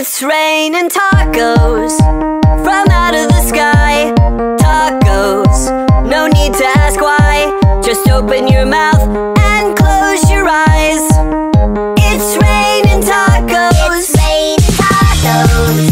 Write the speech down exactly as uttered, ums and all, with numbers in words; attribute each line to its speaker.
Speaker 1: It's raining tacos from out of the sky. Tacos, no need to ask why. Just open your mouth and close your eyes. It's raining tacos. It's raining tacos.